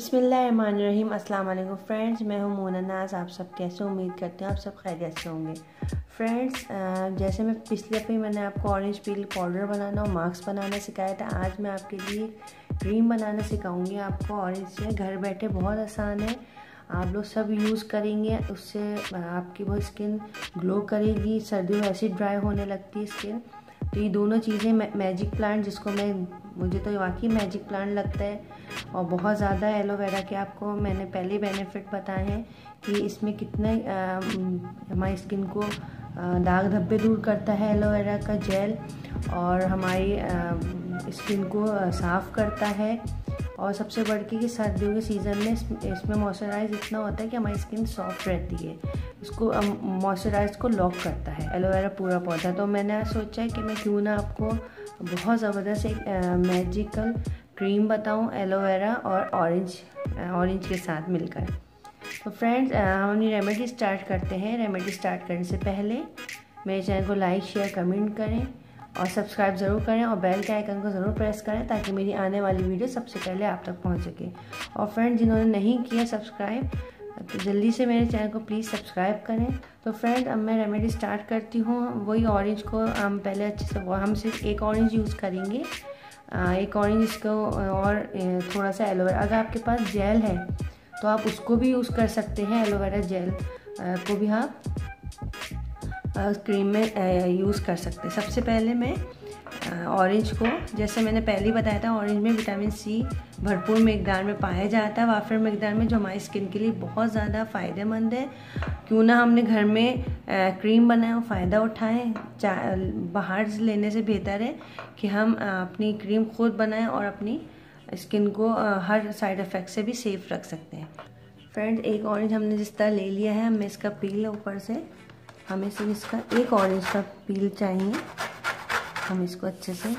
बिस्मिल्लाहिर्रहमानिर्रहीम। अस्सलाम वालेकुम फ्रेंड्स, मैं हूँ मोना नाज। आप सब कैसे, उम्मीद करते हैं आप सब खैरियत से होंगे। फ्रेंड्स, जैसे मैं पिछले हफ्ते मैंने आपको ऑरेंज पील पाउडर बनाना और मास्क बनाना सिखाया था, आज मैं आपके लिए क्रीम बनाना सिखाऊंगी आपको ऑरेंज से। घर बैठे बहुत आसान है, आप लोग सब यूज़ करेंगे, उससे आपकी वो स्किन ग्लो करेगी। सर्दियों में ऐसी ड्राई होने लगती है स्किन, तो ये दोनों चीज़ें मैजिक प्लांट, जिसको मुझे तो वाकई मैजिक प्लांट लगता है। और बहुत ज़्यादा एलोवेरा के आपको मैंने पहले बेनिफिट बताए हैं कि इसमें कितने हमारी स्किन को दाग धब्बे दूर करता है एलोवेरा का जेल, और हमारी स्किन को साफ़ करता है। और सबसे बढ़ के कि सर्दियों के सीज़न में इसमें मॉइस्चराइज इतना होता है कि हमारी स्किन सॉफ्ट रहती है। इसको मॉइस्चराइज को लॉक करता है एलोवेरा पूरा पौधा। तो मैंने सोचा कि मैं क्यों ना आपको बहुत ज़बरदस्त एक मैजिकल क्रीम बताऊं एलोवेरा और ऑरेंज के साथ मिलकर। तो फ्रेंड्स, हम रेमेडी स्टार्ट करते हैं। रेमेडी स्टार्ट करने से पहले मेरे चैनल को लाइक, शेयर, कमेंट करें और सब्सक्राइब ज़रूर करें, और बेल के आइकन को ज़रूर प्रेस करें ताकि मेरी आने वाली वीडियो सबसे पहले आप तक पहुंच सके। और फ्रेंड्स, जिन्होंने नहीं किया सब्सक्राइब, तो जल्दी से मेरे चैनल को प्लीज़ सब्सक्राइब करें। तो फ्रेंड्स, अब मैं रेमेडी स्टार्ट करती हूँ। वही ऑरेंज को हम पहले अच्छे से, हम सिर्फ एक ऑरेंज यूज़ करेंगे, एक ऑरेंज इसको, और थोड़ा सा एलोवेरा। अगर आपके पास जेल है तो आप उसको भी यूज़ कर सकते हैं, एलोवेरा जेल को भी आप क्रीम में यूज़ कर सकते हैं। सबसे पहले मैं ऑरेंज को, जैसे मैंने पहले ही बताया था, ऑरेंज में विटामिन सी भरपूर मकदार में पाया जाता है, वाफर मकदार में, जो हमारी स्किन के लिए बहुत ज़्यादा फ़ायदेमंद है। क्यों ना हमने घर में क्रीम बनाए और फ़ायदा उठाएं। बाहर से लेने से बेहतर है कि हम अपनी क्रीम खुद बनाएं और अपनी स्किन को हर साइड इफ़ेक्ट से भी सेफ रख सकते हैं। फ्रेंड्स, एक ऑरेंज हमने जिस तरह ले लिया है, हमें इसका पील ऊपर से, हमें सिर्फ इसका एक ऑरेंज का पील चाहिए। हम इसको अच्छे से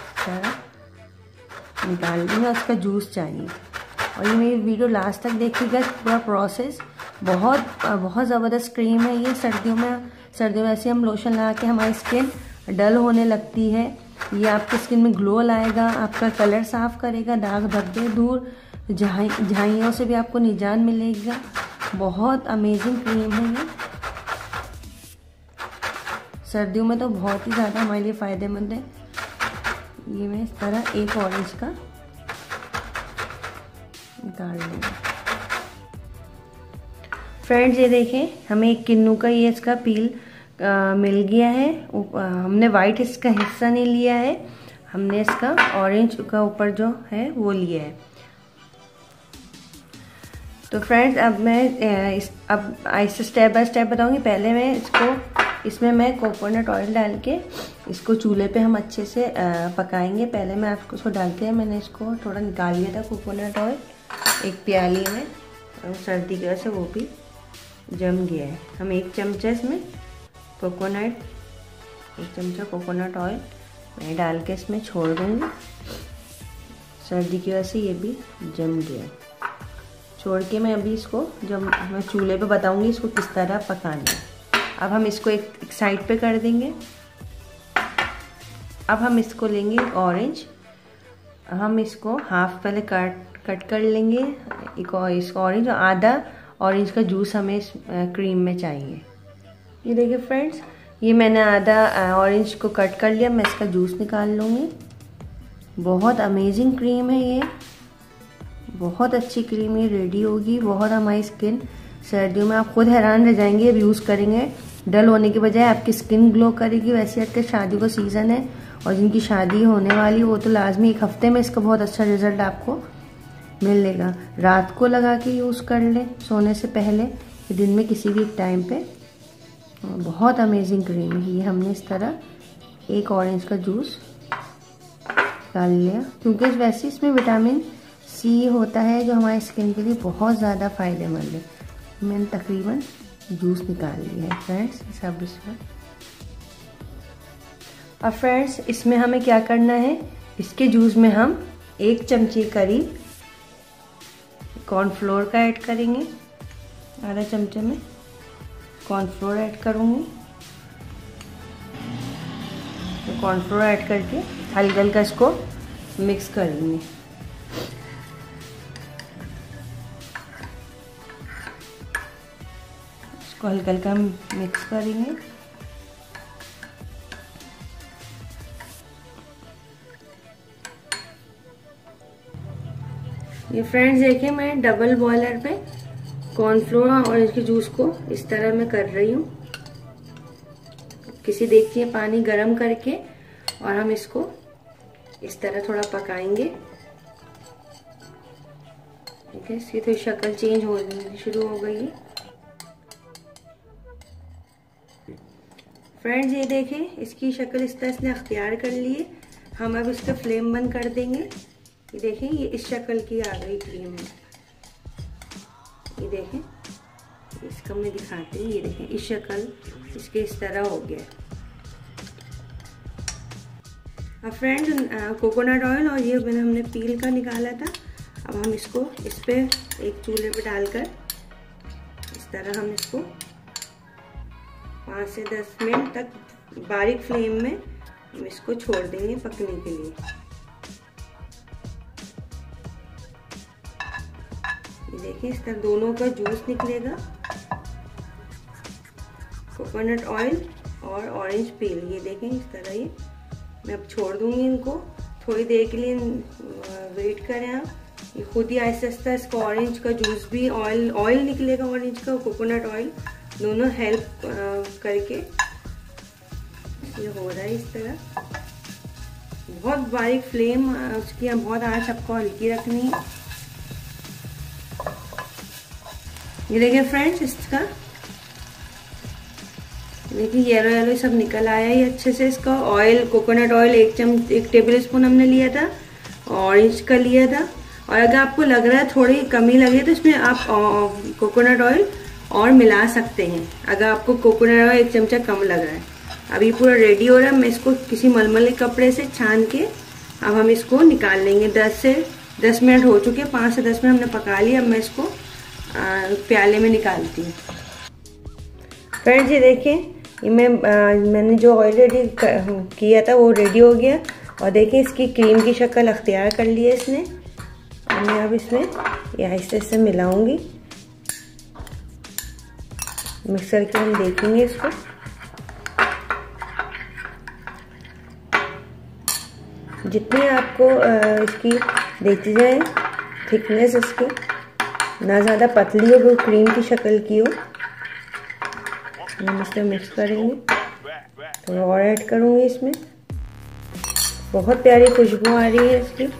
निकाल लेंगे, उसका जूस चाहिए। और ये मेरी वीडियो लास्ट तक देखिएगा, पूरा प्रोसेस। बहुत ज़बरदस्त क्रीम है ये। सर्दियों में ऐसे हम लोशन लगा के हमारी स्किन डल होने लगती है, ये आपकी स्किन में ग्लो लाएगा, आपका कलर साफ करेगा, दाग धब्बे दूर, झाइयों से भी आपको निजात मिलेगा। बहुत अमेजिंग क्रीम है ये। सर्दियों में तो बहुत ही ज़्यादा हमारे लिए फ़ायदेमंद है। ये मैं इस तरह एक ऑरेंज का निकाल लूँगा। फ्रेंड्स, ये देखें, हमें एक किन्नू का ये इसका पील मिल गया है। हमने वाइट इसका हिस्सा नहीं लिया है, हमने इसका ऑरेंज का ऊपर जो है वो लिया है। तो फ्रेंड्स, अब मैं अब ऐसे स्टेप बाय स्टेप बताऊंगी। पहले मैं इसमें मैं कोकोनट ऑयल डाल के इसको चूल्हे पे हम अच्छे से पकाएंगे। पहले मैं आपको उसको डाल के, मैंने इसको थोड़ा निकाल लिया था कोकोनट ऑयल एक प्याली में, और सर्दी की वजह से वो भी जम गया है। हम एक चमचा इसमें एक चमचा कोकोनट ऑयल मैं डाल के इसमें छोड़ दूँगी। सर्दी की वजह से ये भी जम गया है। छोड़ के मैं अभी इसको, जब मैं चूल्हे पे बताऊंगी इसको किस तरह पकाना है। अब हम इसको एक साइड पे कर देंगे। अब हम इसको लेंगे ऑरेंज, हम इसको हाफ पहले कट कर लेंगे, इसको ऑरेंज, और आधा ऑरेंज का जूस हमें इस क्रीम में चाहिए। ये देखिए फ्रेंड्स, ये मैंने आधा ऑरेंज को कट कर लिया, मैं इसका जूस निकाल लूँगी। बहुत अमेजिंग क्रीम है ये, बहुत अच्छी क्रीम ये रेडी होगी। बहुत हमारी स्किन सर्दियों में, आप खुद हैरान रह जाएंगे अब यूज़ करेंगे। डल होने के बजाय आपकी स्किन ग्लो करेगी। वैसे आजकल शादियों का सीज़न है, और जिनकी शादी होने वाली वो तो लाजमी एक हफ्ते में इसका बहुत अच्छा रिजल्ट आपको मिलेगा। रात को लगा के यूज़ कर लें सोने से पहले, दिन में किसी भी टाइम पे। बहुत अमेजिंग क्रीम है ये। हमने इस तरह एक ऑरेंज का जूस डाल लिया, क्योंकि वैसे इसमें विटामिन सी होता है जो हमारी स्किन के लिए बहुत ज़्यादा फ़ायदेमंद है। मैंने तकरीबन जूस निकाल लिया है फ्रेंड्स सब इसमें। अब फ्रेंड्स, इसमें हमें क्या करना है, इसके जूस में हम एक चमचे करीब कॉर्नफ्लोर का ऐड करेंगे। आधा चमचे में कॉर्नफ्लोर ऐड करूँगी। तो कॉर्नफ्लोर ऐड करके हल्का हल्का इसको मिक्स करेंगे। इसको हल्का हल्का मिक्स करेंगे। ये फ्रेंड्स देखिए, मैं डबल बॉयलर पे कॉर्नफ्लोर और इसके जूस को इस तरह मैं कर रही हूँ। किसी देगची में पानी गरम करके और हम इसको इस तरह थोड़ा पकाएंगे। ठीक है, इसकी थोड़ी शक्ल चेंज होनी शुरू हो गई है। फ्रेंड्स ये देखें, इसकी शक्ल इस तरह इसने अख्तियार कर ली है। हम अब इसका फ्लेम बंद कर देंगे। ये देखें, ये इस शक्ल की आ गई क्रीम में। ये देखें, इसको मैं दिखाती हूँ। ये देखें, इस शक्ल इसके इस तरह हो गया। अब फ्रेंड कोकोनट ऑयल और ये हमने पील का निकाला था। अब हम इसको इस पे एक चूल्हे पे डालकर इस तरह हम इसको 5 से 10 मिनट तक बारीक फ्लेम में हम इसको छोड़ देंगे पकने के लिए। ये देखिए, इस तरह दोनों का जूस निकलेगा, कोकोनट ऑयल और ऑरेंज पील। ये देखें इस तरह। ये मैं अब छोड़ दूंगी इनको थोड़ी देर के लिए। वेट करें आप। ये खुद ही आहिस्ता आहिस्ता इसका ऑरेंज का जूस भी ऑयल निकलेगा, ऑरेंज का कोकोनट ऑयल दोनों हेल्प करके ये हो रहा है इस तरह। बहुत बारीक फ्लेम उसकी, बहुत आंच आपको हल्की रखनी है। ये देखिए फ्रेंड्स, इसका देखिए येलो येलो सब निकल आया है अच्छे से। इसका oil, coconut oil 1 tablespoon हमने लिया था, ऑरेंज का लिया था। और अगर आपको लग रहा है थोड़ी कमी लगे तो इसमें आप कोकोनट ऑयल और मिला सकते हैं, अगर आपको कोकोनट ऑयल 1 चमचा कम लग रहा है। अभी पूरा रेडी हो रहा है। मैं इसको किसी मलमले कपड़े से छान के अब हम इसको निकाल लेंगे। 10 मिनट हो चुके, 5 से 10 मिनट हमने पका लिया। अब मैं इसको प्याले में निकालती हूँ। फ्रेंड्स ये देखिए, ये मैंने जो ऑलरेडी किया था वो रेडी हो गया। और देखिए, इसकी क्रीम की शक्ल अख्तियार कर ली है इसने। और मैं अब इसमें ये आहिस्ते से मिलाऊंगी। मिक्स करके हम देखेंगे इसको। जितनी आपको इसकी देखी जाए थिकनेस इसकी, ना ज़्यादा पतली हो, वो क्रीम की शक्ल की हो। हम इसमें मिक्स करेंगे, थोड़ा और ऐड करूँगी इसमें। बहुत प्यारी खुशबू आ रही है इसकी।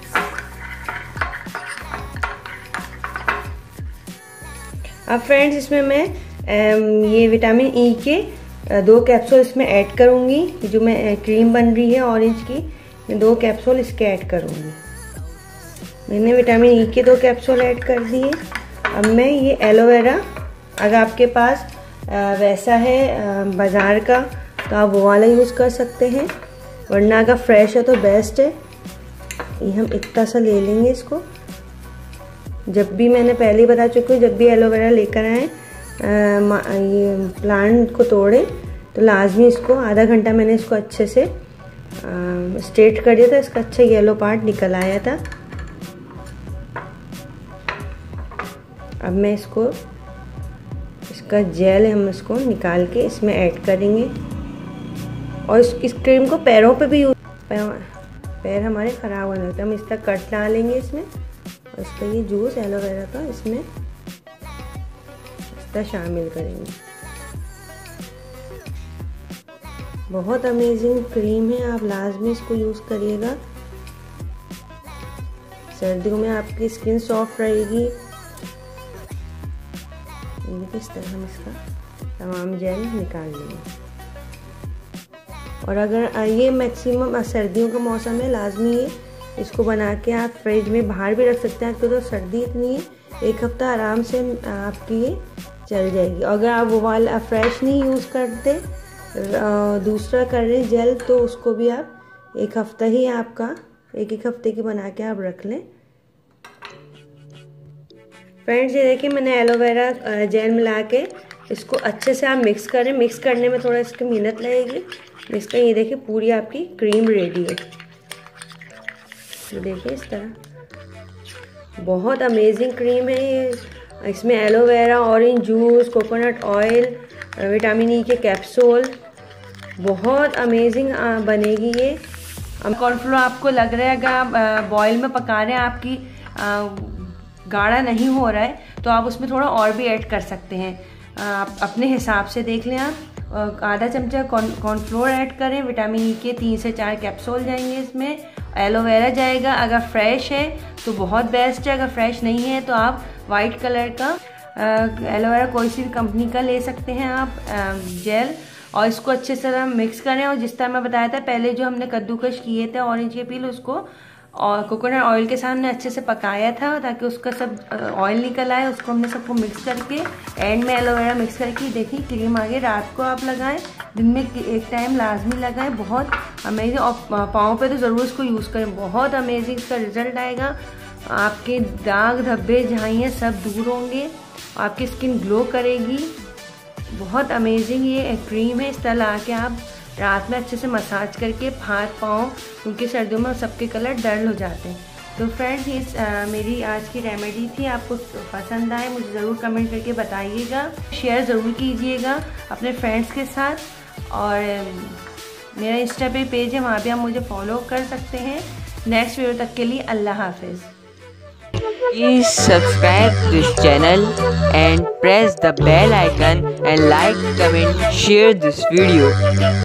अब फ्रेंड्स इसमें मैं ये विटामिन ई के 2 कैप्सूल इसमें ऐड करूँगी। जो मैं क्रीम बन रही है ऑरेंज की, मैं 2 कैप्सूल इसके ऐड करूँगी। मैंने विटामिन ई के 2 कैप्सूल ऐड कर दिए। अब मैं ये एलोवेरा, अगर आपके पास वैसा है बाज़ार का तो आप वो वाला यूज़ कर सकते हैं, वरना अगर फ्रेश है तो बेस्ट है। ये हम इतना सा ले लेंगे इसको। जब भी, मैंने पहले ही बता चुकी हूँ, जब भी एलोवेरा लेकर आए ये प्लांट को तोड़े तो लाजमी इसको आधा घंटा मैंने इसको अच्छे से स्ट्रेट कर दिया था। इसका अच्छा येलो पार्ट निकल आया था। अब मैं इसको, इसका जेल हम इसको निकाल के इसमें ऐड करेंगे। और इस क्रीम को पैरों पे भी पैर हमारे ख़राब होने लगते हैं। हम इस तरह कट डालेंगे इसमें और इसका ये जूस एलोवेरा का इसमें इस तरह शामिल करेंगे। बहुत अमेजिंग क्रीम है, आप लाजमी इसको यूज़ करिएगा। सर्दियों में आपकी स्किन सॉफ्ट रहेगी। इस तरह हम इसका तमाम जेल निकाल लेंगे। और अगर ये मैक्सिमम सर्दियों का मौसम है, लाजमी है इसको बना के आप फ्रिज में बाहर भी रख सकते हैं। क्योंकि तो सर्दी इतनी है, 1 हफ्ता आराम से आपकी ये चल जाएगी। अगर आप वो वाला फ्रेश नहीं यूज़ करते, दूसरा कर रहे जेल, तो उसको भी आप 1 हफ्ता ही आपका 1 हफ्ते की बना के आप रख लें। फ्रेंड्स ये देखिए, मैंने एलोवेरा जेल मिला के इसको अच्छे से आप मिक्स करें। मिक्स करने में थोड़ा इसकी मेहनत लगेगी। इसका ये देखिए पूरी आपकी क्रीम रेडी है। ये देखिए इस तरह बहुत अमेजिंग क्रीम है ये। इसमें aloe vera, orange juice, coconut oil vitamin E के कैप्सूल। बहुत अमेजिंग बनेगी ये। कॉर्नफ्लोर आपको लग रहा है अगर आप बॉयल में पका रहे हैं, आपकी गाढ़ा नहीं हो रहा है, तो आप उसमें थोड़ा और भी ऐड कर सकते हैं। आप अपने हिसाब से देख लें। आप आधा चमचा कॉर्नफ्लोर ऐड करें। विटामिन ई के 3 से 4 कैप्सूल जाएंगे इसमें। एलोवेरा जाएगा। अगर फ्रेश है तो बहुत बेस्ट है, अगर फ्रेश नहीं है तो आप वाइट कलर का एलोवेरा कोई सी कंपनी का ले सकते हैं आप जेल। और इसको अच्छे से मिक्स करें। और जिस तरह मैं बताया था पहले, जो हमने कद्दूकश किए थे ऑरेंज के पील, उसको और कोकोनट ऑयल के सामने अच्छे से पकाया था ताकि उसका सब ऑयल निकल आए। उसको हमने सबको मिक्स करके एंड में एलोवेरा मिक्स करके देखिए क्रीम आ गई। रात को आप लगाएं, दिन में एक टाइम लाजमी लगाएं। बहुत अमेजिंग। और पाँव पे तो ज़रूर इसको यूज़ करें, बहुत अमेजिंग इसका रिजल्ट आएगा। आपके दाग धब्बे जहाँ हैं सब दूर होंगे, आपकी स्किन ग्लो करेगी। बहुत अमेजिंग ये क्रीम है। इस तरह ला के आप रात में अच्छे से मसाज करके हाथ पाँव, क्योंकि सर्दियों में सबके कलर डल हो जाते हैं। तो फ्रेंड्स, ये मेरी आज की रेमेडी थी। आपको पसंद आए मुझे ज़रूर कमेंट करके बताइएगा। शेयर ज़रूर कीजिएगा अपने फ्रेंड्स के साथ। और मेरा इंस्टा पे पेज है, वहाँ पे आप मुझे फॉलो कर सकते हैं। नेक्स्ट वीडियो तक के लिए अल्लाह हाफिज़। Please subscribe this channel and press the bell icon and like, comment, share this video.